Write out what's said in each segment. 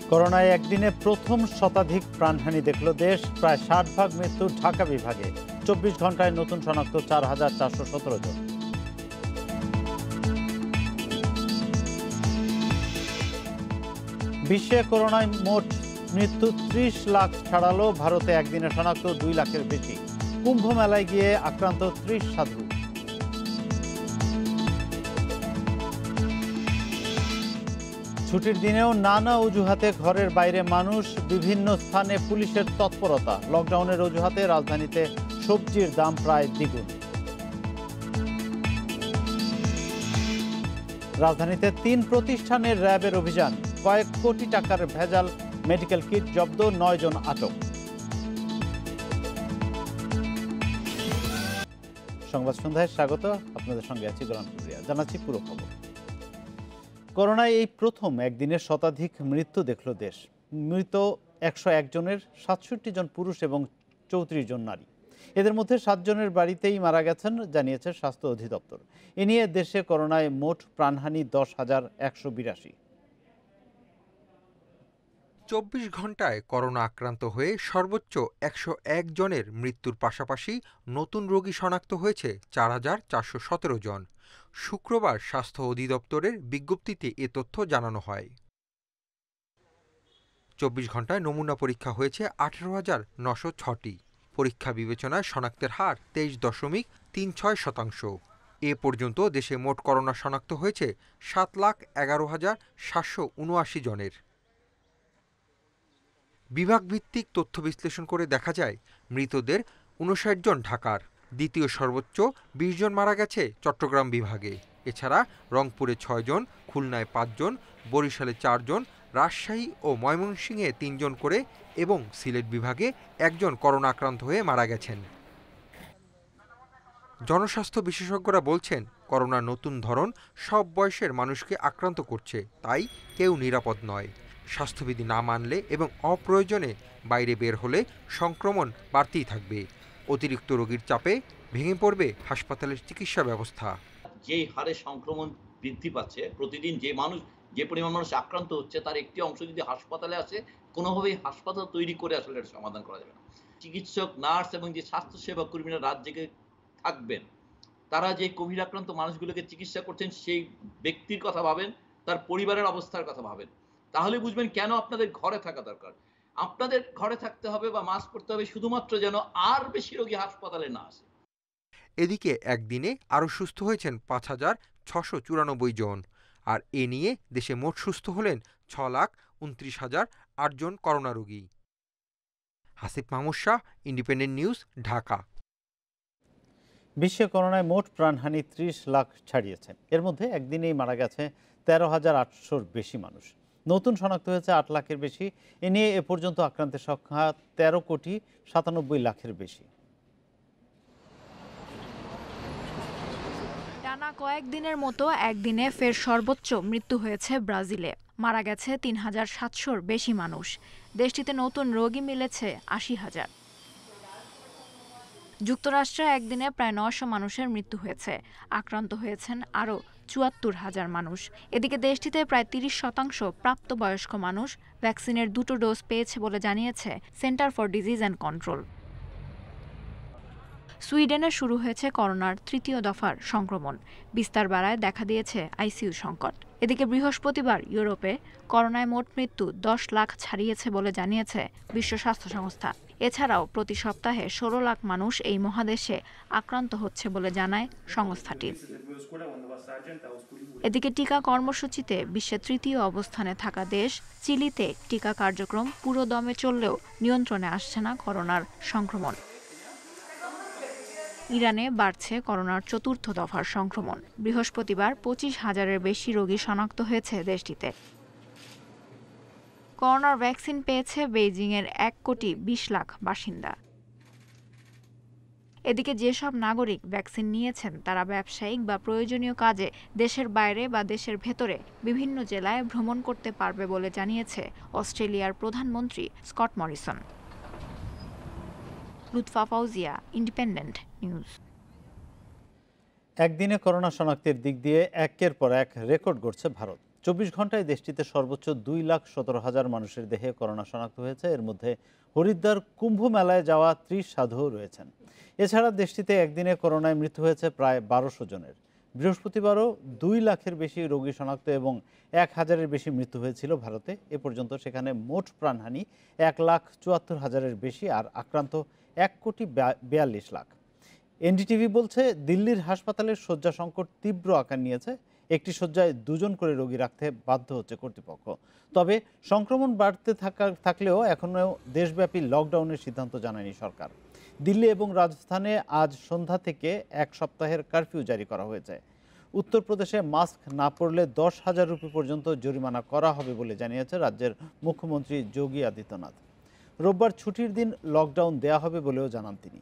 করোনায় একদিনে প্রথম শতাধিক প্রাণহানি দেখল দেশ। প্রায় ৬০ ভাগ মৃত্যু ঢাকা বিভাগে। ২৪ ঘন্টায় নতুন শনাক্ত ৪,৪১৭ জন। বিশ্বে করোনায় মোট মৃত্যু ৩০ লাখ ছাড়ালো। ভারতে একদিনে শনাক্ত ২ লাখের বেশি। কুম্ভ মেলায় গিয়ে আক্রান্ত ৩০ সাধু। ছুটির দিনেও নানা অজুহাতে ঘরের বাইরে মানুষ। বিভিন্ন স্থানে পুলিশের তৎপরতা। লকডাউনের অজুহাতে রাজধানীতে সবজির দাম প্রায় দ্বিগুণ। রাজধানীতে ৩ প্রতিষ্ঠানের র্যাবের অভিযান। কয়েক কোটি টাকার ভেজাল মেডিকেল কিট জব্দ, ৯ জন আটক। সংবাদ সন্ধ্যায় স্বাগত। আপনাদের সঙ্গে আছি গোলাম কিবরিয়া। জানাচ্ছি পুরো খবর। করোনায় এই প্রথম একদিনে শতাধিক মৃত্যু দেখল দেশ। মৃত ১০১ জনের ৬৭ জন পুরুষ এবং ৩৪ জন নারী। এদের মধ্যে ৭ জনের বাড়িতেই মারা গেছেন, জানিয়েছে স্বাস্থ্য অধিদপ্তর। এ নিয়ে দেশে করোনায় মোট প্রাণহানি ১০,১৮২। ২৪ ঘন্টায় করোনা আক্রান্ত হয়ে সর্বোচ্চ ১০১ জনের মৃত্যুর পাশাপাশি নতুন রোগী শনাক্ত হয়েছে ৪,৪১৭ জন। শুক্রবার স্বাস্থ্য অধিদপ্তরের বিজ্ঞপ্তিতে এ তথ্য জানানো হয়। ২৪ ঘন্টায় নমুনা পরীক্ষা হয়েছে ১৮,৯০৬টি। পরীক্ষা বিবেচনায় শনাক্তের হার ২৩.৩৬%। এ পর্যন্ত দেশে মোট করোনা শনাক্ত হয়েছে ৭,১১,৭৭৯ জনের। বিভাগভিত্তিক তথ্য বিশ্লেষণ করে দেখা যায়, মৃতদের ৫৯ জন ঢাকার। দ্বিতীয় সর্বোচ্চ ২০ জন মারা গেছে চট্টগ্রাম বিভাগে। এছাড়া রংপুরে ৬ জন, খুলনায় ৫ জন, বরিশালে ৪ জন, রাজশাহী ও ময়মনসিংহে ৩ জন করে এবং সিলেট বিভাগে ১ জন করোনা আক্রান্ত হয়ে মারা গেছেন। জনস্বাস্থ্য বিশেষজ্ঞরা বলছেন, করোনার নতুন ধরন সব বয়সের মানুষকে আক্রান্ত করছে, তাই কেউ নিরাপদ নয়। স্বাস্থ্যবিধি না মানলে এবং অপ্রয়োজনে বাইরে বের হলে সংক্রমণ বাড়তেই থাকবে। অতিরিক্ত রোগীর চাপে ভেঙে পড়বে হাসপাতালের চিকিৎসা ব্যবস্থা। যেই হারে সংক্রমণ বৃদ্ধি পাচ্ছে, প্রতিদিন যে পরিমাণ মানুষ আক্রান্ত হচ্ছে, তার একটি অংশ যদি হাসপাতালে আসে, কোনোভাবেই হাসপাতাল তৈরি করে আসলে এটা সমাধান করা যাবে না। চিকিৎসক, নার্স এবং যে স্বাস্থ্যসেবা কর্মীরা রাত জেগে থাকবেন, তারা যে কোভিড আক্রান্ত মানুষগুলোকে চিকিৎসা করছেন, সেই ব্যক্তির কথা ভাবেন, তার পরিবারের অবস্থার কথা ভাবেন। তাহলে বুঝবেন কেন আপনাদের ঘরে থাকা দরকার। আপনাদের ঘরে থাকতে হবে বা মাস্ক পরতে হবে শুধুমাত্র যেন আর বেশি রোগী হাসপাতালে না আসে। এদিকে একদিনে আরও সুস্থ হয়েছেন ৫,৬৯৪ জন। আর এ নিয়ে দেশে মোট সুস্থ হলেন ৬,২৯,০০৮ জন করোনা রোগী। Hasif Mahmud Shah, independent news, Dhaka. বিশ্বে করোনায় মোট প্রাণহানি ৩০ লাখ ছাড়িয়েছে। এর মধ্যে একদিনেই মারা গেছে ১৩,৮০০-র বেশি মানুষ। নতুন শনাক্ত হয়েছে ৮ লাখের বেশি। এ নিয়ে এ পর্যন্ত আক্রান্তের সংখ্যা ১৩,৯৭,০০,০০০ বেশি। টানা কয়েকদিনের মতো একদিনে ফের সর্বোচ্চ মৃত্যু হয়েছে ব্রাজিলে। মারা গেছে ৩,৭০০-র বেশি মানুষ। দেশটিতে নতুন রোগী মিলেছে ৮০,০০০। যুক্তরাষ্ট্রে একদিনে প্রায় ৯০০ মানুষের মৃত্যু হয়েছে। আক্রান্ত হয়েছেন আরও ৭৪,০০০ মানুষ। এদিকে দেশটিতে প্রায় ৩০% প্রাপ্তবয়স্ক মানুষ ভ্যাকসিনের ২টো ডোজ পেয়েছে বলে জানিয়েছে centre for disease and control. সুইডেনে শুরু হয়েছে করোনার ৩য় দফার সংক্রমণ। বিস্তার বাড়ায় দেখা দিয়েছে আইসিইউ সংকট। এদিকে বৃহস্পতিবার ইউরোপে করোনায় মোট মৃত্যু ১০ লাখ ছাড়িয়েছে বলে জানিয়েছে বিশ্ব স্বাস্থ্য সংস্থা। এছাড়াও প্রতি সপ্তাহে ১৬ লাখ মানুষ এই মহাদেশে আক্রান্ত হচ্ছে বলে জানায় সংস্থাটি। এদিকে টিকা কর্মসূচিতে বিশ্বে ৩য় অবস্থানে থাকা দেশ চিলিতে টিকা কার্যক্রম পুরো দমে চললেও নিয়ন্ত্রণে আসছে না করোনার সংক্রমণ। ইরানে বাড়ছে করোনার ৪র্থ দফার সংক্রমণ। বৃহস্পতিবার ২৫,০০০-এর বেশি রোগী শনাক্ত হয়েছে দেশটিতে। করোনার ভ্যাকসিন পেয়েছে বেইজিংয়ের ১,২০,০০,০০০ বাসিন্দা। এদিকে যেসব নাগরিক ভ্যাকসিন নিয়েছেন তারা ব্যবসায়িক বা প্রয়োজনীয় কাজে দেশের বাইরে বা দেশের ভেতরে বিভিন্ন জেলায় ভ্রমণ করতে পারবে বলে জানিয়েছে অস্ট্রেলিয়ার প্রধানমন্ত্রী Scott Morrison. Lutfa Fauzia, independent news. একদিনে করোনা শনাক্তের দিক দিয়ে একের পর এক রেকর্ড গড়ছে ভারত। 24 ঘন্টায় দেশটিতে সর্বোচ্চ 2,17,000 মানুষের দেহে করোনা শনাক্ত হয়েছে। এর মধ্যে হরিদ্বার কুম্ভ মেলায় যাওয়া 30 সাধুও রয়েছেন। এছাড়া দেশটিতে একদিনে করোনায় মৃত্যু হয়েছে প্রায় 1200 জনের। বৃহস্পতিবারও 2 লাখের বেশি রোগী শনাক্ত এবং 1,000-এর বেশি মৃত্যু হয়েছিল ভারতে। এ পর্যন্ত সেখানে মোট প্রাণহানি 1,74,000-এর বেশি আর আক্রান্ত 1,42,00,000। এনডিটিভি বলছে, দিল্লির হাসপাতালের শয্যা সংকট তীব্র আকার নিয়েছে। একটি শয্যায় 2 জন করে রোগী রাখতে বাধ্য হচ্ছে কর্তৃপক্ষ। তবে সংক্রমণ বাড়তে থাকলেও এখনও দেশব্যাপী লকডাউনের সিদ্ধান্ত জানায়নি সরকার। দিল্লি এবং রাজস্থানে আজ সন্ধ্যা থেকে 1 সপ্তাহের কারফিউ জারি করা হয়েছে। উত্তরপ্রদেশে মাস্ক না পরলে 10,000 রুপি পর্যন্ত জরিমানা করা হবে বলে জানিয়েছে রাজ্যের মুখ্যমন্ত্রী যোগী আদিত্যনাথ। রোববার ছুটির দিন লকডাউন দেয়া হবে বলেও জানান তিনি।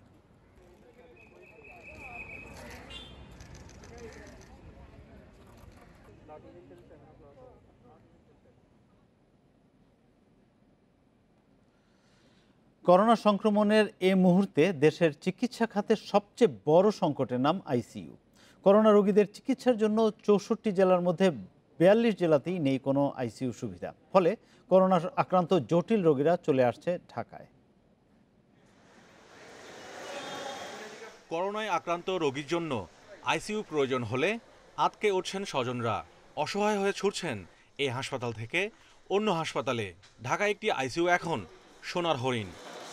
করোনা সংক্রমণের এ মুহূর্তে দেশের চিকিৎসা খাতে সবচেয়ে বড় সংকটের নাম আইসিইউ। করোনা রোগীদের চিকিৎসার জন্য 64 জেলার মধ্যে 42 জেলাতেই নেই কোনো আইসিইউ সুবিধা। ফলে করোনা আক্রান্ত জটিল রোগীরা চলে আসছে ঢাকায়। করোনায় আক্রান্ত রোগীর জন্য আইসিইউ প্রয়োজন হলে আটকে উঠছেন স্বজনরা। অসহায় হয়ে ছুটছেন এই হাসপাতাল থেকে অন্য হাসপাতালে। ঢাকায় একটি আইসিইউ এখন সোনার হরিণ।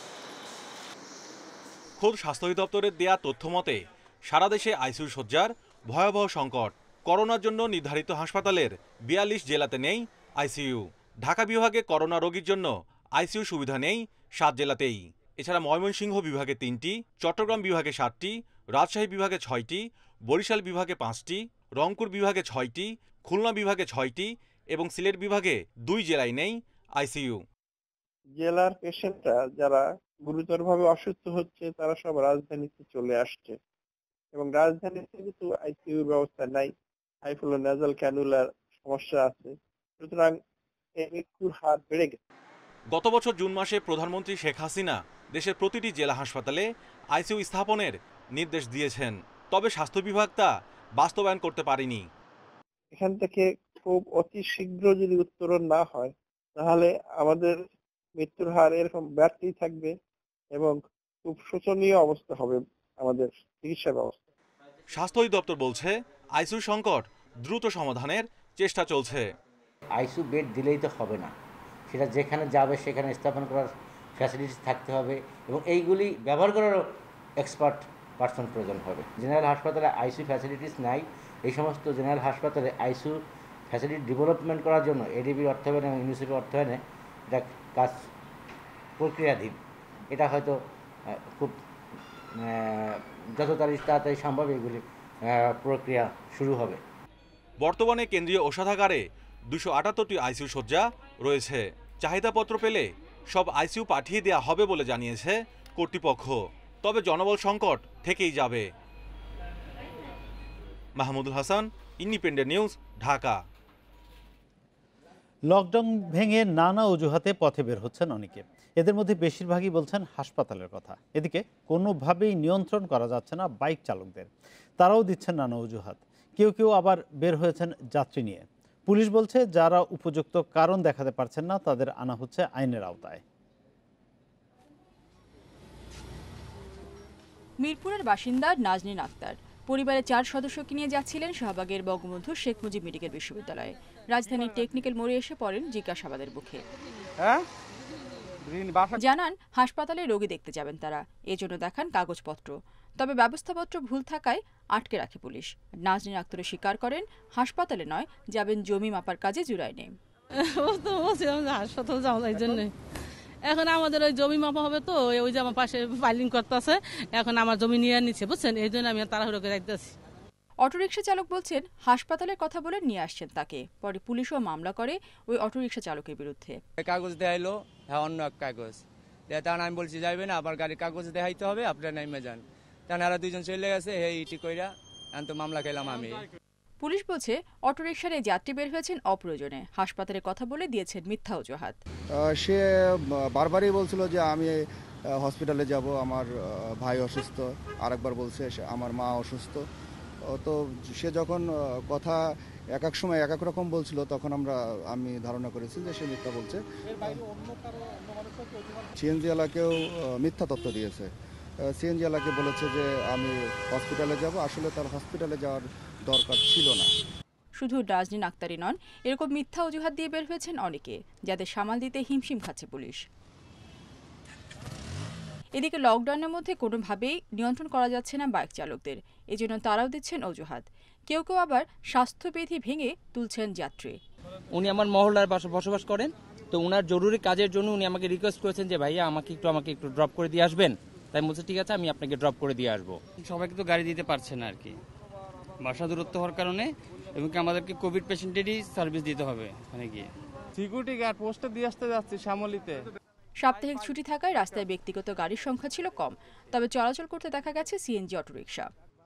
খোদ স্বাস্থ্য অধিদপ্তরের দেয়া তথ্য মতে সারা দেশে আইসিইউ শয্যার ভয়াবহ সংকট। করোনার জন্য নির্ধারিত হাসপাতালের 42 জেলাতে নেই আইসিইউ। ঢাকা বিভাগে করোনা রোগীর জন্য আইসিইউ সুবিধা নেই 7 জেলাতেই। এছাড়া ময়মনসিংহ বিভাগে 3টি, চট্টগ্রাম বিভাগে 7টি, রাজশাহী বিভাগে 6টি, বরিশাল বিভাগে 5টি, রংপুর বিভাগে 6টি, খুলনা বিভাগে 6টি এবং সিলেট বিভাগে 2 জেলায় নেই আইসিইউ। জেলার পেশেন্টরা যারা গুরুতরভাবে অসুস্থ হচ্ছে তারা সব রাজধানীতে চলে আসছে এবং রাজধানীতে কিন্তু আইসিইউ ব্যবস্থা নাই। হাইফ্লো নেজাল ক্যানুলার সমস্যা আছে, সুতরাং এই মৃত্যুর হার বেড়ে গেছে। গত বছর জুন মাসে প্রধানমন্ত্রী শেখ হাসিনা দেশের প্রতিটি জেলা হাসপাতালে আইসিইউ স্থাপনের নির্দেশ দিয়েছেন। তবে স্বাস্থ্য বিভাগ তা বাস্তবায়ন করতে পারেনি। এখান থেকে খুব অতি শীঘ্র যদি উত্তরণ না হয় তাহলে আমাদের মৃত্যুর হার এরকম বাড়তেই থাকবে এবং খুব শোচনীয় অবস্থা হবে আমাদের চিকিৎসা ব্যবস্থা। স্বাস্থ্য অধিদপ্তর বলছে আইসিইউ সংকট দ্রুত সমাধানের চেষ্টা চলছে। আইসিইউ বেড দিলেই তো হবে না, সেটা যেখানে যাবে সেখানে স্থাপন করার ফ্যাসিলিটিস থাকতে হবে এবং এইগুলি ব্যবহার করারও এক্সপার্ট পারসন প্রয়োজন হবে। জেনারেল হাসপাতালে আইসিইউ ফ্যাসিলিটিস নাই। এই সমস্ত জেনারেল হাসপাতালে আইসিইউ ফ্যাসিলিটি ডেভেলপমেন্ট করার জন্য এডিবির অর্থায়নে এবং ইউনিসেফের অর্থায়নে এটা কাজ প্রক্রিয়াধীন। এটা হয়তো খুব যত তাড়াতাড়ি সম্ভব এগুলি প্রক্রিয়া শুরু হবে। বর্তমানে কেন্দ্রীয় ঔষধাগারে 278টি আইসিইউ শয্যা রয়েছে। চাহিদাপত্র পেলে সব আইসিইউ পাঠিয়ে দেওয়া হবে বলে জানিয়েছে কর্তৃপক্ষ। তবে জনবল সংকট থেকেই যাবে। Mahmudul Hasan, independent news, Dhaka. Lockdown ভেঙে নানা অজুহাতে পথে বের হচ্ছেন অনেকে। এদের মধ্যে বেশিরভাগই বলছেন হাসপাতালের কথা। এদিকে কোনোভাবেই নিয়ন্ত্রণ করা যাচ্ছে না বাইক চালকদের। তারাও দিচ্ছেন নানা অজুহাত। কেউ কেউ আবার বের হয়েছেন যাত্রী নিয়ে। পুলিশ বলছে যারা উপযুক্ত কারণ দেখাতে পারছেন না তাদের আনা হচ্ছে আইনের আওতায়। মিরপুরের বাসিন্দা নাজনীন আক্তার পরিবারের 4 সদস্যকে নিয়ে যাচ্ছিলেন শাহবাগের বঙ্গবন্ধু শেখ মুজিব মেডিকেল বিশ্ববিদ্যালয়ে। রাজধানীর টেকনিক্যাল মোড়ে এসে পড়েন জিজ্ঞাসাবাদের মুখে। জানান হাসপাতালে রোগী দেখতে যাবেন তারা, এজন্য দেখান কাগজপত্র। তবে ব্যবস্থাপত্র ভুল থাকায় আটকে রাখে পুলিশ। নাজনীন আক্তার স্বীকার করেন হাসপাতালে নয়, যাবেন জমি মাপার কাজে জুরাইনে। হাসপাতাল যাওয়া যায় জন্য এখন আমাদের ওই জমি মাপা হবে, তো ওই যে আমার পাশে ফাইলিং করতেছে, এখন আমার জমি নিয়ে নিচ্ছে বুঝছেন, এই জন্য আমি তাড়াহুড়ো করে যাইতেছি। অটোরিকশা চালক বলছেন হাসপাতালের কথা বলে নিয়ে আসছেন তাকে। পরে পুলিশও মামলা করে ওই অটোরিকশা চালকের বিরুদ্ধে। কাগজ দেখাইলো, হ্যাঁ অন্য এক কাগজ তখন আমি বলছি যাইবে না, আবার গাড়ির কাগজ দেখাইতে হবে, আপনার নামে যান। তারা 2 জন চলে গেছে, হে ইটি কইরা তো মামলা খেলাম আমি। পুলিশ বলছে অটোরিকশার এই যাত্রী বের হয়েছেন অপ্রয়োজনে, হাসপাতালের কথা বলে দিয়েছেন মিথ্যা অজুহাত। সে বারবারই বলছিল যে আমি হসপিটালে যাব, আমার ভাই অসুস্থ, আরেকবার বলছে আমার মা অসুস্থ। তো সে যখন কথা এক এক সময় এক এক রকম বলছিল তখন আমি ধারণা করেছি যে সে মিথ্যা বলছে। সিএনজি ওয়ালাকেও মিথ্যা তথ্য দিয়েছে। সিএনজি ওয়ালাকে বলেছে যে আমি হসপিটালে যাব, আসলে তার হসপিটালে যাওয়ার দরকার ছিল না। শুধু নাজনীন আক্তারই নন, এরকম মিথ্যা অজুহাত দিয়ে বের হয়েছেন অনেকে, যাদের সামাল দিতে হিমশিম খাচ্ছে পুলিশ। এদিকে লকডাউনের মধ্যে কোনোভাবেই নিয়ন্ত্রণ করা যাচ্ছে না বাইক চালকদের, এজন্য তারাও দিচ্ছেন অজুহাত। কেউ কেউ আবার স্বাস্থ্যবিধি ভেঙে তুলছেন যাত্রী। উনি আমার মহল্লার পাশে বসবাস করেন, তো উনার জরুরি কাজের জন্য উনি আমাকে রিকোয়েস্ট করেছেন যে ভাইয়া আমাকে একটু ড্রপ করে দিয়ে আসবেন। তাই বলছে ঠিক আছে, আমি আপনাকে ড্রপ করে দিয়ে আসবো। সবাইকে তো গাড়ি দিতে পারছে না আর কি, বাসা দূরত্ব হওয়ার কারণে, এবং আমাদেরকে কোভিড পেশেন্টেরই সার্ভিস দিতে হবে ওখানে গিয়ে। সিকিউরিটি গার্ড পোস্টে দিয়ে আসতে যাচ্ছি শ্যামলীতে। সাপ্তাহিক ছুটি থাকায় রাস্তায় ব্যক্তিগত গাড়ির সংখ্যা ছিল কম, তবে চলাচল করতে দেখা গেছে CNG autorickshaw.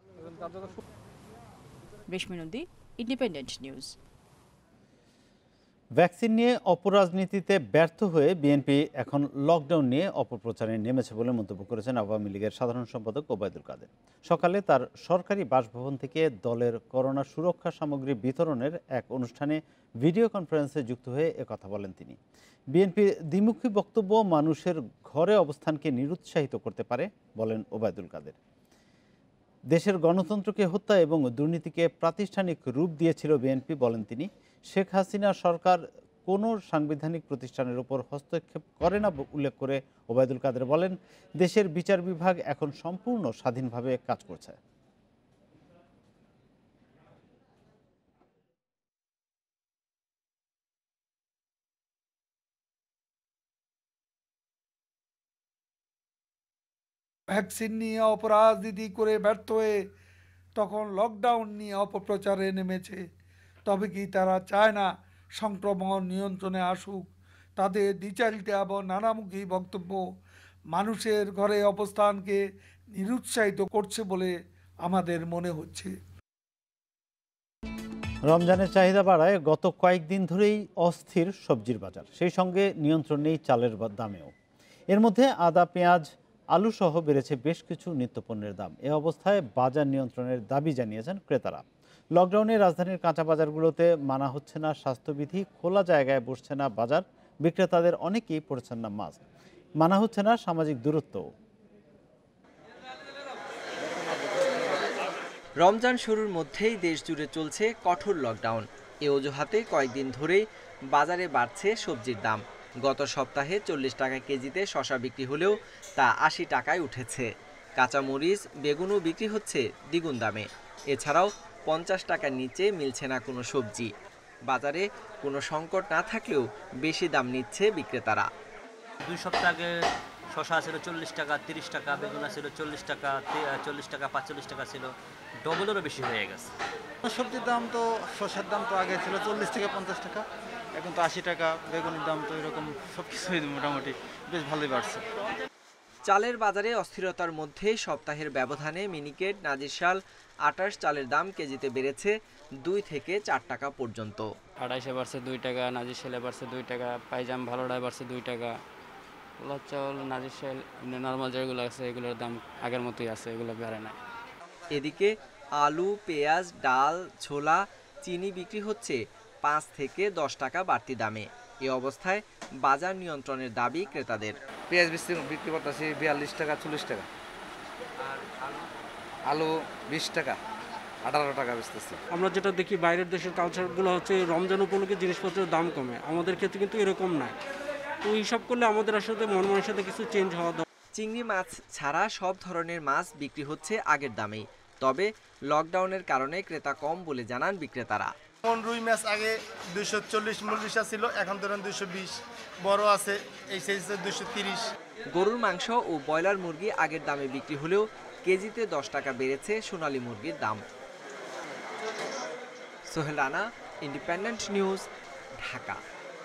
Reshmi Nandi, independent news. Vaccine নিয়ে অপরাজনীতিতে ব্যর্থ হয়ে বিএনপি এখন লকডাউন নিয়ে অপপ্রচারে নেমেছে বলে মন্তব্য করেছেন আওয়ামী লীগের সাধারণ সম্পাদক ওবায়দুল কাদের। সকালে তার সরকারি বাসভবন থেকে দলের করোনা সুরক্ষা সামগ্রী বিতরণের এক অনুষ্ঠানে ভিডিও কনফারেন্সে যুক্ত হয়ে একথা বলেন তিনি। বিএনপির দ্বিমুখী বক্তব্য মানুষের ঘরে অবস্থানকে নিরুৎসাহিত করতে পারে বলেন ওবায়দুল কাদের। দেশের গণতন্ত্রকে হত্যা এবং দুর্নীতিকে প্রাতিষ্ঠানিক রূপ দিয়েছিল বিএনপি বলেন তিনি। শেখ হাসিনা সরকার কোনো সাংবিধানিক প্রতিষ্ঠানের উপর হস্তক্ষেপ করে না উল্লেখ করে ওবায়দুল কাদের বলেন, দেশের বিচার বিভাগ এখন সম্পূর্ণ স্বাধীনভাবে কাজ করছে। ভ্যাকসিন নিয়ে অপরাজনীতি করে ব্যর্থ হয়ে তখন লকডাউন নিয়ে অপপ্রচারে নেমেছে। তবে কি তারা চায় না সংক্রমণ নিয়ন্ত্রণে আসুক? তাদের দ্বিচারিতা এবং নানামুখী বক্তব্য মানুষের ঘরে অবস্থানকে নিরুৎসাহিত করছে বলে আমাদের মনে হচ্ছে। রমজানের চাহিদা বাড়ায় গত কয়েকদিন ধরেই অস্থির সবজির বাজার, সেই সঙ্গে নিয়ন্ত্রণ নেই চালের দামেও। এর মধ্যে আদা, পেঁয়াজ, আলু সহ বেড়েছে বেশ কিছু নিত্যপণ্যের দাম। এ অবস্থায় বাজার নিয়ন্ত্রণের দাবি জানিয়েছেন ক্রেতারা। লকডাউনে রাজধানীর কাঁচা বাজারগুলোতে মানা হচ্ছে না স্বাস্থ্যবিধি, খোলা জায়গায় বসছে না বাজার, বিক্রেতাদের অনেকেই পড়ছেন না মাস্ক, মানা হচ্ছে না সামাজিক দূরত্ব। রমজান শুরুর মধ্যেই দেশ জুড়ে চলছে কঠোর লকডাউন। এ অজুহাতে কয়েকদিন ধরেই বাজারে বাড়ছে সবজির দাম। গত সপ্তাহে 40 টাকা কেজিতে শসা বিক্রি হলেও তা 80 টাকায় উঠেছে। কাঁচামরিচ, বেগুনও বিক্রি হচ্ছে দ্বিগুণ দামে। এছাড়াও 50 টাকার নিচে মিলছে না কোনো সবজি। বাজারে কোনো সংকট না থাকলেও বেশি দাম নিচ্ছে বিক্রেতারা। 2 সপ্তাহ আগে শসা ছিল 40 টাকা, 30 টাকা, বেগুন ছিল 40 টাকা, 40 টাকা, 45 টাকা ছিল, ডবলেরও বেশি হয়ে গেছে। সবজির দাম তো, শসার দাম তো আগে ছিল 40 থেকে 50 টাকা, এখন তো 80 টাকা। বেগুনের দাম তো এরকম সব কিছুই মোটামুটি বেশ ভালোই বাড়ছে। চালের বাজারে অস্থিরতার মধ্যে সপ্তাহের ব্যবধানে মিনিকেট, নাজিরশাল, 28 চালের দাম কেজিতে বেড়েছে 2 থেকে 4 টাকা পর্যন্ত। 28-এ বাড়ছে 2 টাকা, নাজিরশালে বাড়ছে 2 টাকা, পাইজাম ভালোটায় বাড়ছে 2 টাকা। পোলাও চাউল, নাজিরশাল, নর্মাল যেগুলো আছে এগুলোর দাম আগের মতোই আছে, এগুলো বেড়ে না। এদিকে আলু, পেঁয়াজ, ডাল, ছোলা, চিনি বিক্রি হচ্ছে 5 থেকে 10 টাকা বাড়তি দামে। এ অবস্থায় বাজার নিয়ন্ত্রণের দাবি ক্রেতাদের। পেঁয়াজ বিক্রি করতেছি 42 টাকা, 40 টাকা। আলু 20 টাকা, 18 টাকা বেচতেছি। আমরা যেটা দেখি বাইরের দেশের কালচারগুলো হচ্ছে রমজান উপলক্ষে জিনিসপত্রের দাম কমে, আমাদের ক্ষেত্রে কিন্তু এরকম নাই। তো এইসব করলে আমাদের আসলে মন মানসিকতা কিছু চেঞ্জ হওয়া দরকার। চিংড়ি মাছ ছাড়া সব ধরনের মাছ বিক্রি হচ্ছে আগের দামেই। তবে লকডাউনের কারণে ক্রেতা কম বলে জানান বিক্রেতারা। রুই মাছ আগে 240 মূল্যা ছিল, এখন ধরেন 220, বড় আছে এই সাইজে 230। গরুর মাংস ও ব্রয়লার মুরগি আগের দামে বিক্রি হলেও কেজিতে 10 টাকা বেড়েছে সোনালী মুরগির দাম। Sohel Rana, independent news, Dhaka.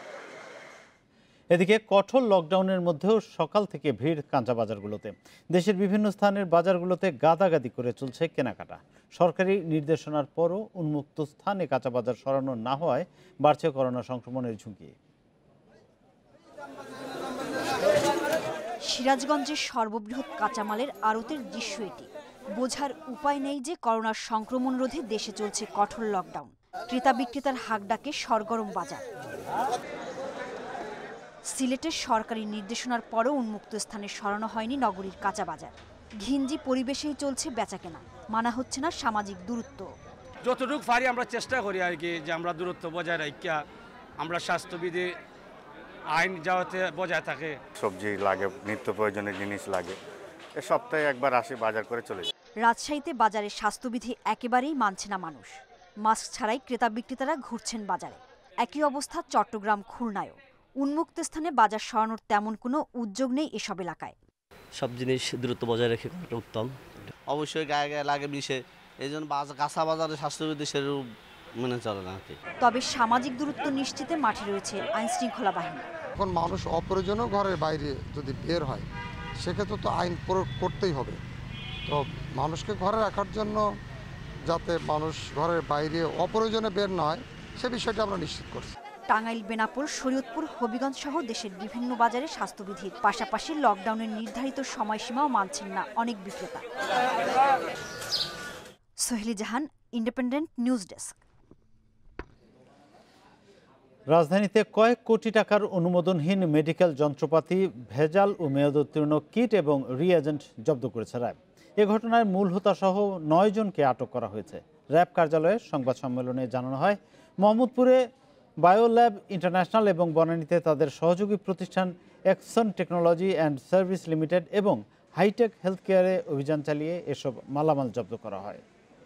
এদিকে কঠোর লকডাউনের মধ্যেও সকাল থেকে ভিড় কাঁচা বাজারগুলোতে। দেশের বিভিন্ন স্থানের বাজারগুলোতে গাদাগাদি করে চলছে কেনাকাটা। সরকারি নির্দেশনার পরও উন্মুক্ত স্থানে কাঁচা বাজার সরানো না হওয়ায় বাড়ছে করোনা সংক্রমণের ঝুঁকি। সিরাজগঞ্জের সর্ববৃহৎ কাঁচামালের আড়তের দৃশ্য এটি। বোঝার উপায় নেই যে করোনার সংক্রমণ রোধে দেশে চলছে কঠোর লকডাউন। ক্রেতা বিক্রেতার হাক ডাকে সরগরম বাজার। সিলেটের সরকারি নির্দেশনার পরও উন্মুক্ত স্থানে সরানো হয়নি নগরীর কাঁচা বাজার। ঘিঞ্জি পরিবেশেই চলছে বেচাকেনা, মানা হচ্ছে না সামাজিক দূরত্ব। যতটুকু পারি আমরা চেষ্টা করি আর কি, যে আমরা দূরত্ব বজায় রাখিয়া আমরা স্বাস্থ্যবিধি আইন যাওয়াতে বজায় থাকে। সবজি লাগে, নিত্য প্রয়োজনীয় জিনিস লাগে, সপ্তাহে একবার আসি বাজার করে চলে যায়। রাজশাহীতে বাজারে স্বাস্থ্যবিধি একেবারেই মানছে না মানুষ। মাস্ক ছাড়াই ক্রেতা বিক্রেতারা ঘুরছেন বাজারে। একই অবস্থা চট্টগ্রাম, খুলনায়ও। উন্মুক্ত স্থানে বাজার সরানোর তেমন কোনো উদ্যোগ নেই এসব এলাকায়। সব জিনিস দূরত্ব বজায় রেখে করাটা উত্তম। অবশ্যই গায়ে গায়ে লাগে বিষে, এই জন্য কাঁচা বাজারে স্বাস্থ্যবিধি সেরূপ মেনে চলে না। তবে সামাজিক দূরত্ব নিশ্চিতে মাঠে রয়েছে আইনশৃঙ্খলা বাহিনী। এখন মানুষ অপ্রয়োজনীয় ঘরের বাইরে যদি বের হয়, সেক্ষেত্রে তো আইন প্রয়োগ করতেই হবে। তো মানুষকে ঘরে রাখার জন্য যাতে মানুষ ঘরের বাইরে অপ্রয়োজনে বের না হয়, সে বিষয়টা আমরা নিশ্চিত করছি। টাঙ্গাইল, বেনাপোল, শরীয়তপুর, হবিগঞ্জ সহ দেশের বিভিন্ন বাজারে স্বাস্থ্যবিধির পাশাপাশি লকডাউনের নির্ধারিত সময়সীমাও মানছেন না অনেক বিক্রেতা। Soheli Jahan, independent news desk. রাজধানীতে কয়েক কোটি টাকার অনুমোদনহীন মেডিকেল যন্ত্রপাতি, ভেজাল ও মেয়াদোত্তীর্ণ কিট এবং রিএজেন্ট জব্দ করেছে র্যাব। এ ঘটনায় মূল হোতাসহ 9 জনকে আটক করা হয়েছে। র্যাব কার্যালয়ে সংবাদ সম্মেলনে জানানো হয়, মোহাম্মদপুরে বায়োল্যাব ইন্টারন্যাশনাল এবং বনানীতে তাদের সহযোগী প্রতিষ্ঠান Exon technology and service limited এবং হাইটেক হেলথ কেয়ারে অভিযান চালিয়ে এসব মালামাল জব্দ করা হয়।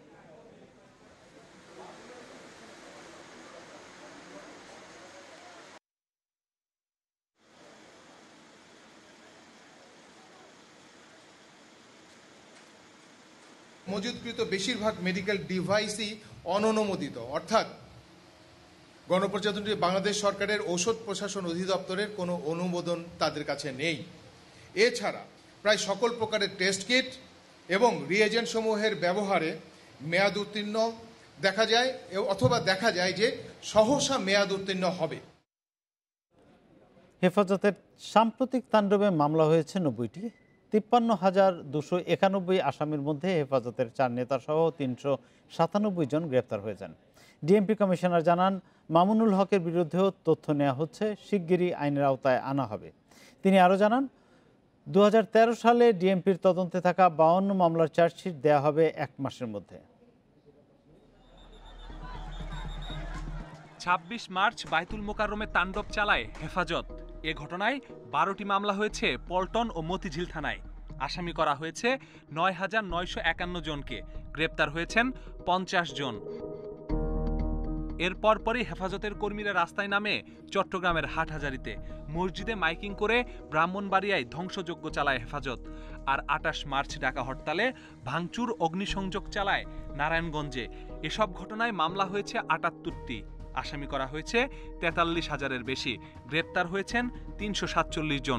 মজুতকৃত বেশিরভাগ মেডিকেল ডিভাইসই অননুমোদিত, অর্থাৎ গণপ্রজাতন্ত্রী বাংলাদেশ সরকারের ঔষধ প্রশাসন অধিদপ্তরের কোনো অনুমোদন তাদের কাছে নেই। এছাড়া প্রায় সকল প্রকারের টেস্ট কিট এবং রিএজেন্ট সমূহের ব্যবহারে মেয়াদ উত্তীর্ণ দেখা যায়, অথবা দেখা যায় যে সহসা মেয়াদ উত্তীর্ণ হবে। হেফাজতের সাম্প্রতিক তাণ্ডবে মামলা হয়েছে 90টি। 53,291 আসামির মধ্যে হেফাজতের 4 নেতা সহ 397 জন গ্রেপ্তার হয়েছেন। ডিএমপি কমিশনার জানান, মামুনুল হকের বিরুদ্ধেও তথ্য নেওয়া হচ্ছে, শিগগিরই আইনের আওতায় আনা হবে। তিনি আরও জানান, 2013 সালে ডিএমপির তদন্তে থাকা 52 মামলার চার্জশিট দেওয়া হবে 1 মাসের মধ্যে। 26 মার্চ বাইতুল মোকাররমে তাণ্ডব চালায় হেফাজত। এ ঘটনায় 12টি মামলা হয়েছে পল্টন ও মতিঝিল থানায়। আসামি করা হয়েছে 9,951 জনকে, গ্রেপ্তার হয়েছেন 50 জন। এর পরপরই হেফাজতের কর্মীরা রাস্তায় নামে চট্টগ্রামের হাটহাজারীতে, মসজিদে মাইকিং করে ব্রাহ্মণবাড়িয়ায় ধ্বংসযজ্ঞ চালায় হেফাজত। আর 28 মার্চ ডাকা হরতালে ভাঙচুর, অগ্নিসংযোগ চালায় নারায়ণগঞ্জে। এসব ঘটনায় মামলা হয়েছে 78টি। আসামি করা হয়েছে 43,000-এর বেশি, গ্রেপ্তার হয়েছেন 347 জন।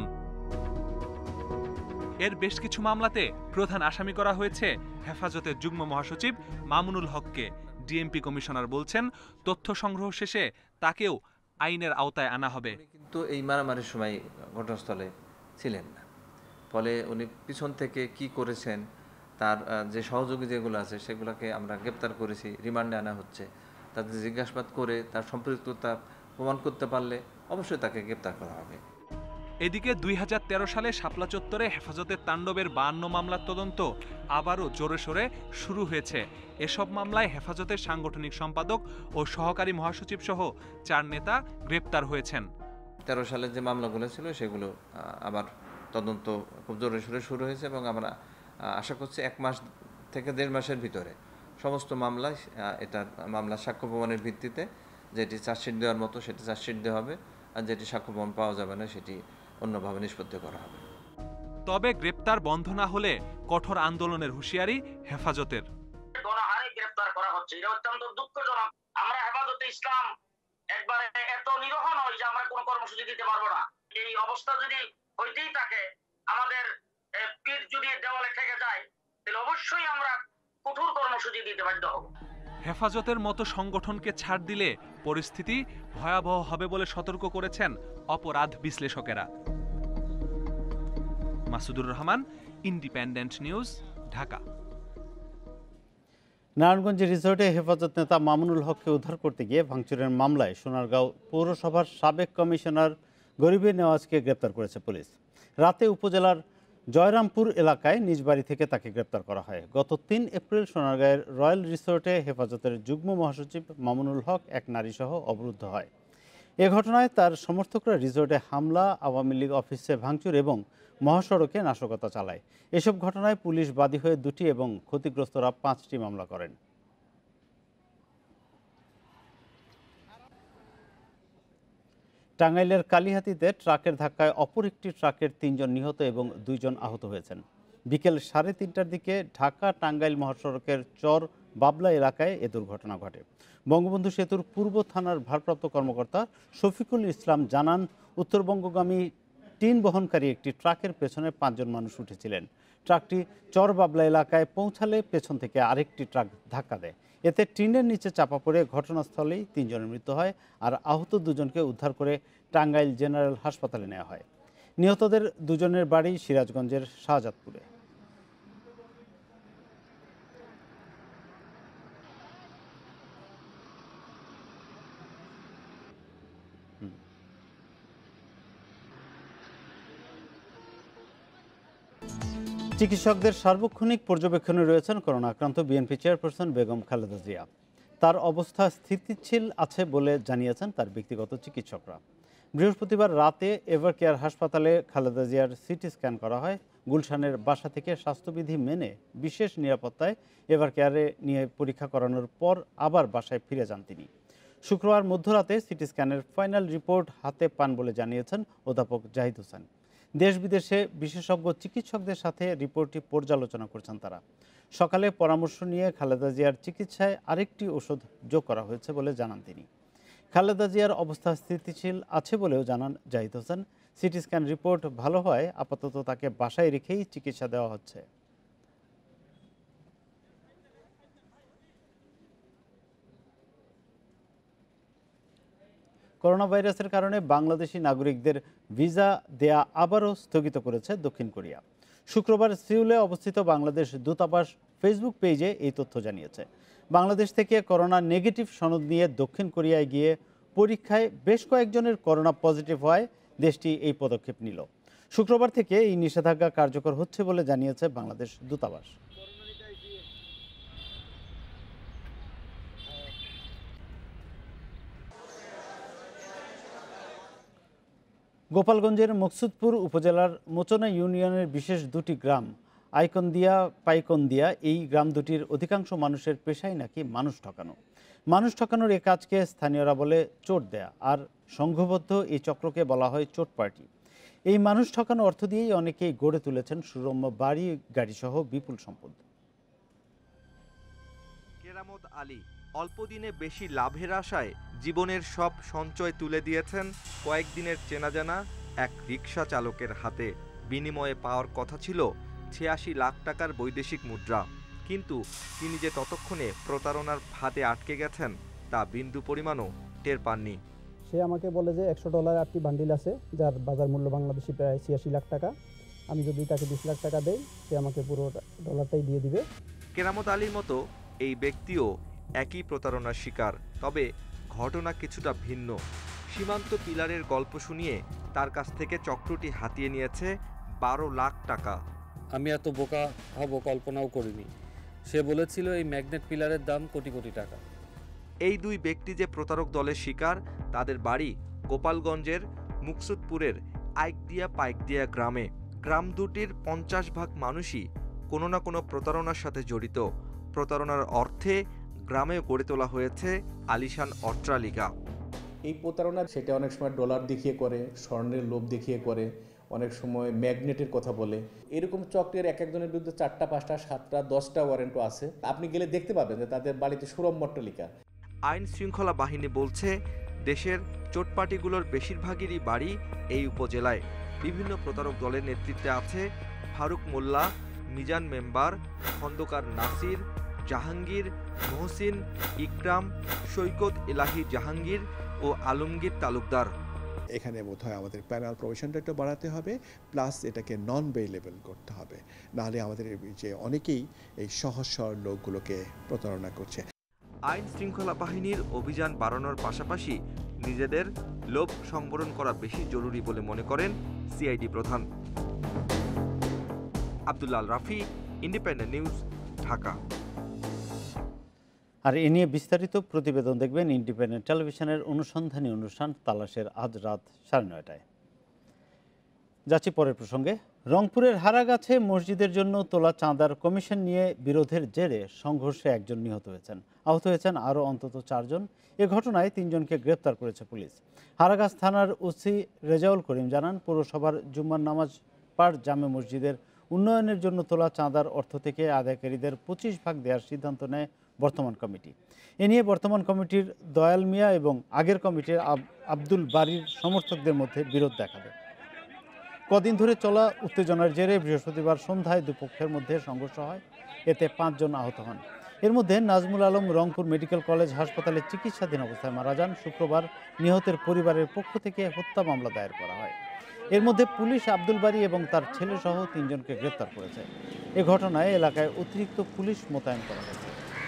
এর বেশ কিছু মামলাতে প্রধান আসামি করা হয়েছে হেফাজতের যুগ্ম মহাসচিব মামুনুল হককে। ডিএমপি কমিশনার বলছেন, তথ্য সংগ্রহ শেষে তাকেও আইনের আওতায় আনা হবে। কিন্তু এই মারামারির সময় ঘটনাস্থলে ছিলেন না, ফলে উনি পিছন থেকে কি করেছেন, তার যে সহযোগী যেগুলো আছে সেগুলোকে আমরা গ্রেপ্তার করেছি, রিমান্ডে আনা হচ্ছে। তাদের জিজ্ঞাসাবাদ করে তার সম্পৃক্ততা প্রমাণ করতে পারলে অবশ্যই তাকে গ্রেপ্তার করা হবে। এদিকে 2013 সালে শাপলা চত্বরে হেফাজতের তাণ্ডবের 52 মামলার তদন্ত আবারও জোরে সোরে শুরু হয়েছে। এসব মামলায় হেফাজতের সাংগঠনিক সম্পাদক ও সহকারী মহাসচিব সহ 4 নেতা গ্রেপ্তার হয়েছেন। 13 সালে যে মামলাগুলো ছিল সেগুলো আবার তদন্ত খুব জোরে সোরে শুরু হয়েছে এবং আমরা আশা করছি 1 মাস থেকে 1.5 মাসের ভিতরে সমস্ত মামলায় এটার মামলা সাক্ষ্য প্রমাণের ভিত্তিতে যেটি চার্জশিট দেওয়ার মতো সেটি চার্জশিট দেওয়া হবে, আর যেটি সাক্ষ্য প্রমাণ পাওয়া যাবে না সেটি অন্যভাবে নিষ্পত্তি করা হবে। তবে গ্রেপ্তার বন্ধ না হলে কঠোর আন্দোলনের হুঁশিয়ারি হেফাজতের। গণহারে গ্রেপ্তার করা হচ্ছে, এটা অত্যন্ত দুঃখজনক। আমরা হেফাজতে ইসলাম একবারে এত নিরহ নয় যে আমরা কোনো কর্মসূচি দিতে পারবো না। এই অবস্থা যদি হইতেই থাকে, আমাদের পিঠ যদি দেওয়ালে ঠেকে যায়, তাহলে অবশ্যই আমরা কঠোর কর্মসূচি দিতে বাধ্য হব। হেফাজতের মতো সংগঠনকে ছাড় দিলে পরিস্থিতি ভয়াবহ হবে বলে সতর্ক করেছেন অপরাধ বিশ্লেষকেরা। Masudur Rahman, independent news, Dhaka. নারায়ণগঞ্জ রিসোর্টে হেফাজত নেতা মামুনুল হককে উদ্ধার করতে গিয়ে ভাঙচুরের মামলায় সোনারগাঁও পৌরসভার সাবেক কমিশনার গরিবে নেওয়াজকে গ্রেপ্তার করেছে পুলিশ। রাতে উপজেলার জয়রামপুর এলাকায় নিজ বাড়ি থেকে তাকে গ্রেপ্তার করা হয়। গত ৩ এপ্রিল সোনারগাঁয়ের রয়্যাল রিসোর্টে হেফাজতের যুগ্ম মহাসচিব মামুনুল হক এক নারীসহ অবরুদ্ধ হয়। এ ঘটনায় তার সমর্থকরা রিসোর্টে হামলা, আওয়ামী লীগ অফিসে ভাঙচুর এবং মহাসড়কে নাশকতা চালায়। এসব ঘটনায় পুলিশ বাদী হয়ে ২টি এবং ক্ষতিগ্রস্তরা ৫টি মামলা করেন। টাঙ্গাইলের কালিহাতীতে ট্রাকের ধাক্কায় অপর একটি ট্রাকের ৩ জন নিহত এবং ২ জন আহত হয়েছেন। বিকেল ৩:৩০টার দিকে ঢাকা টাঙ্গাইল মহাসড়কের চর বাবলা এলাকায় এ দুর্ঘটনা ঘটে। বঙ্গবন্ধু সেতুর পূর্ব থানার ভারপ্রাপ্ত কর্মকর্তা শফিকুল ইসলাম জানান, উত্তরবঙ্গগামী টিন বহনকারী একটি ট্রাকের পেছনে ৫ জন মানুষ উঠেছিলেন। ট্রাকটি চর বাবলা এলাকায় পৌঁছালে পেছন থেকে আরেকটি ট্রাক ধাক্কা দেয়। এতে টিনের নিচে চাপা পড়ে ঘটনাস্থলেই ৩ জনের মৃত্যু হয়, আর আহত ২ জনকে উদ্ধার করে টাঙ্গাইল জেনারেল হাসপাতালে নেওয়া হয়। নিহতদের ২ জনের বাড়ি সিরাজগঞ্জের শাহজাদপুরে। চিকিৎসকদের সার্বক্ষণিক পর্যবেক্ষণে রয়েছেন করোনা আক্রান্ত বিএনপি চেয়ারপারসন বেগম খালেদা জিয়া। তার অবস্থা স্থিতিশীল আছে বলে জানিয়েছেন তার ব্যক্তিগত চিকিৎসকরা। বৃহস্পতিবার রাতে এভারকেয়ার হাসপাতালে খালেদা জিয়ার সিটি স্ক্যান করা হয়। গুলশানের বাসা থেকে স্বাস্থ্যবিধি মেনে বিশেষ নিরাপত্তায় এভারকেয়ারে নিয়ে পরীক্ষা করানোর পর আবার বাসায় ফিরে যান তিনি। শুক্রবার মধ্যরাতে সিটি স্ক্যানের ফাইনাল রিপোর্ট হাতে পান বলে জানিয়েছেন অধ্যাপক জাহিদ হোসেন। দেশ বিদেশে বিশেষজ্ঞ চিকিৎসকদের সাথে রিপোর্টটি পর্যালোচনা করছেন তারা। সকালে পরামর্শ নিয়ে খালেদা জিয়ার চিকিৎসায় আরেকটি ওষুধ যোগ করা হয়েছে বলে জানান তিনি। খালেদা জিয়ার অবস্থা স্থিতিশীল আছে বলেও জানান Zahid Hossain. CT scan report ভালো হয় আপাতত তাকে বাসায় রেখেই চিকিৎসা দেওয়া হচ্ছে। করোনা ভাইরাসের কারণে বাংলাদেশি নাগরিকদের ভিসা দেয়া আবারও স্থগিত করেছে দক্ষিণ কোরিয়া। শুক্রবার সিউলে অবস্থিত বাংলাদেশ দূতাবাস ফেসবুক পেজে এই তথ্য জানিয়েছে। বাংলাদেশ থেকে করোনা নেগেটিভ সনদ নিয়ে দক্ষিণ কোরিয়ায় গিয়ে পরীক্ষায় বেশ কয়েকজনের করোনা পজিটিভ হওয়ায় দেশটি এই পদক্ষেপ নিল। শুক্রবার থেকে এই নিষেধাজ্ঞা কার্যকর হচ্ছে বলে জানিয়েছে বাংলাদেশ দূতাবাস। গোপালগঞ্জের মকসুদপুর উপজেলার মোচনা ইউনিয়নের বিশেষ 2টি গ্রাম আইকন্দিয়া, পাইকন্দিয়া, এই গ্রাম দুটির অধিকাংশ মানুষের পেশাই নাকি মানুষ ঠকানো। মানুষ ঠকানোর এ কাজকে স্থানীয়রা বলে চোট দেয়া, আর সংঘবদ্ধ এই চক্রকে বলা হয় চোট পার্টি। এই মানুষ ঠকানো অর্থ দিয়েই অনেকেই গড়ে তুলেছেন সুরম্য বাড়ি, গাড়িসহ বিপুল সম্পদ। কেরামত আলী অল্প দিনে বেশি লাভের আশায় জীবনের সব সঞ্চয় তুলে দিয়েছেন কয়েকদিনের চেনাজানা এক রিকশা চালকের হাতে। বিনিময়ে পাওয়ার কথা ছিল ৮৬ লাখ টাকার বৈদেশিক মুদ্রা, কিন্তু তিনি যে ততক্ষণে প্রতারণার ফাঁদে আটকে গেছেন তা বিন্দু পরিমাণও টের পাননি। সে আমাকে বলে যে $100 8টি বান্ডিল আছে, যার বাজার মূল্য বাংলাদেশি প্রায় ৮৬ লাখ টাকা। আমি যদি তাকে 20 লাখ টাকা দেই, সে আমাকে পুরো ডলারটাই দিয়ে দিবে। কেরামত আলীর মতো এই ব্যক্তিও একই প্রতারণার শিকার, তবে ঘটনা কিছুটা ভিন্ন। সীমান্ত পিলারের গল্প শুনিয়ে তার কাছ থেকে চক্রটি হাতিয়ে নিয়েছে 12 লাখ টাকা। আমি এত বোকা হব কল্পনাও করিনি। সে বলেছিল এই ম্যাগনেট পিলারের দাম কোটি কোটি টাকা। এই দুই ব্যক্তি যে প্রতারক দলের শিকার, তাদের বাড়ি গোপালগঞ্জের মুকসুদপুরের আইকদিয়া পাইকদিয়া গ্রামে। গ্রাম দুটির 50% মানুষই কোনো না কোনো প্রতারণার সাথে জড়িত। প্রতারণার অর্থে গ্রামে গড়ে তোলা হয়েছে আলিশান অট্টালিকা। এই প্রতারণা সেটা অনেক সময় ডলার দেখিয়ে করে, স্বর্ণের লোভ দেখিয়ে করে, অনেক সময় ম্যাগনেটের কথা বলে। এরকম চক্রের এক একজনের বিরুদ্ধে 4টা 5টা 7টা 10টা ওয়ারেন্টও আছে। আপনি গেলে দেখতে পাবেন যে তাদের বাড়িতে সুরম্য অট্টালিকা। আইন শৃঙ্খলা বাহিনী বলছে দেশের চোটপাটিগুলোর বেশিরভাগেরই বাড়ি এই উপজেলায়। বিভিন্ন প্রতারক দলের নেতৃত্বে আছে ফারুক মোল্লা, মিজান মেম্বার, খন্দকার নাসির, জাহাঙ্গীর, মহসিন, ইকরাম, সৈকত এলাহি জাহাঙ্গীর ও আলমগীর তালুকদার। এখানে বোধহয় আমাদের প্যানাল প্রভিশনটা একটু বাড়াতে হবে, প্লাস এটাকে নন বেইলেবল করতে হবে, নাহলে আমাদের যে অনেকেই এই সহজ সরল লোকগুলোকে প্রতারণা করছে। আইন শৃঙ্খলা বাহিনীর অভিযান বাড়ানোর পাশাপাশি নিজেদের লোভ সংবরণ করা বেশি জরুরি বলে মনে করেন সিআইডি প্রধান। Abdullah Al Rafi, independent news, Dhaka. আর এ নিয়ে বিস্তারিত প্রতিবেদন দেখবেন ইন্ডিপেন্ডেন্ট টেলিভিশনের অনুসন্ধানী অনুষ্ঠান তালাশের আজ রাত 9:30টায়। যাচ্ছি পরের প্রসঙ্গে। রংপুরের হারাগাছে মসজিদের জন্য তোলা চাঁদার কমিশন নিয়ে বিরোধের জেরে সংঘর্ষে একজন নিহত হয়েছেন, আহত হয়েছেন আরও অন্তত 4 জন। এ ঘটনায় 3 জনকে গ্রেপ্তার করেছে পুলিশ। হারাগাছ থানার ওসি রেজাউল করিম জানান, পৌরসভার জুম্মার নামাজ পাড় জামে মসজিদের উন্নয়নের জন্য তোলা চাঁদার অর্থ থেকে আদায়কারীদের 25 ভাগ দেওয়ার সিদ্ধান্ত নেয় বর্তমান কমিটি। এ নিয়ে বর্তমান কমিটির দয়াল মিয়া এবং আগের কমিটির আব্দুল বারীর সমর্থকদের মধ্যে বিরোধ দেখা দেয়। কদিন ধরে চলা উত্তেজনার জেরে বৃহস্পতিবার সন্ধ্যায় দুপক্ষের মধ্যে সংঘর্ষ হয়, এতে 5 জন আহত হন। এর মধ্যে নাজমুল আলম রংপুর মেডিকেল কলেজ হাসপাতালে চিকিৎসাধীন অবস্থায় মারা যান। শুক্রবার নিহতের পরিবারের পক্ষ থেকে হত্যা মামলা দায়ের করা হয়। এর মধ্যে পুলিশ আব্দুল বারী এবং তার ছেলে সহ 3 জনকে গ্রেপ্তার করেছে। এ ঘটনায় এলাকায় অতিরিক্ত পুলিশ মোতায়েন করা হয়েছে।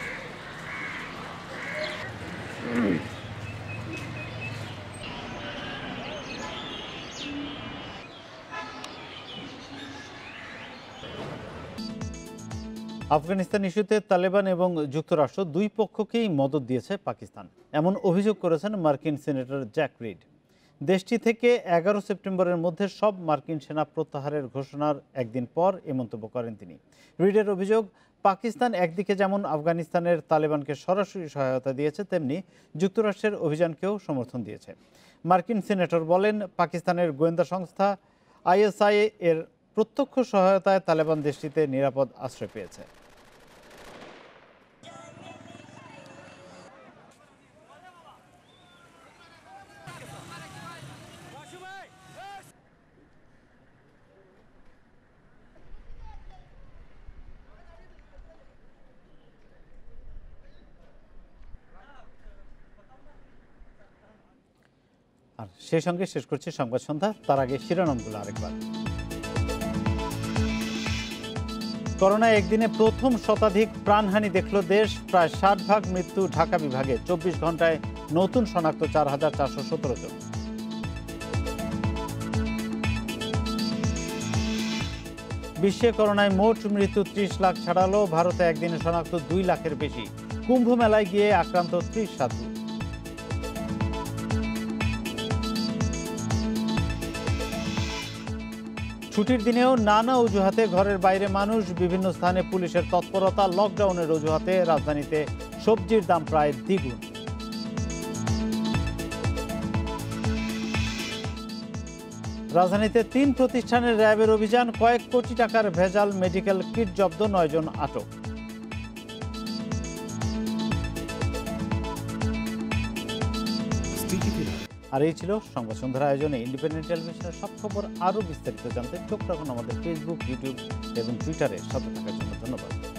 আফগানিস্তান ইস্যুতে তালেবান এবং যুক্তরাষ্ট্র দুই পক্ষকেই মদত দিয়েছে পাকিস্তান, এমন অভিযোগ করেছেন মার্কিন সিনেটর জ্যাক রিড। দেশটি থেকে 11 সেপ্টেম্বরের মধ্যে সব মার্কিন সেনা প্রত্যাহারের ঘোষণার একদিন পর এ মন্তব্য করেন তিনি। রিডের অভিযোগ, পাকিস্তান একদিকে যেমন আফগানিস্তানের তালেবানকে সরাসরি সহায়তা দিয়েছে, তেমনি যুক্তরাষ্ট্রের অভিযানকেও সমর্থন দিয়েছে। মার্কিন সিনেটর বলেন, পাকিস্তানের গোয়েন্দা সংস্থা ISI এর প্রত্যক্ষ সহায়তায় তালেবান দেশটিতে নিরাপদ আশ্রয় পেয়েছে। আর সেই সঙ্গে শেষ করছি সংবাদ সন্ধ্যা। তার আগে শিরোনামগুলো আরেকবার। করোনায় একদিনে প্রথম শতাধিক প্রাণহানি দেখল দেশ। প্রায় 60 ভাগ মৃত্যু ঢাকা বিভাগে। 24 ঘন্টায় নতুন শনাক্ত 4,417 জন। বিশ্বে করোনায় মোট মৃত্যু 30 লাখ ছাড়ালো। ভারতে একদিনে শনাক্ত 2 লাখের বেশি। কুম্ভ মেলায় গিয়ে আক্রান্ত 30 সাধু। ছুটির দিনেও নানা অজুহাতে ঘরের বাইরে মানুষ। বিভিন্ন স্থানে পুলিশের তৎপরতা। লকডাউনের অজুহাতে রাজধানীতে সবজির দাম প্রায় দ্বিগুণ। রাজধানীতে 3 প্রতিষ্ঠানের র্যাবের অভিযান। কয়েক কোটি টাকার ভেজাল মেডিকেল কিট জব্দ, 9 জন আটক। আর এই ছিল সংবাদ সন্ধ্যার আয়োজনে ইন্ডিপেন্ডেন্ট টেলিভিশনের সব খবর। আরও বিস্তারিত জানতে চোখ রাখুন আমাদের ফেসবুক, ইউটিউব এবং টুইটারে। সাথে থাকার জন্য ধন্যবাদ।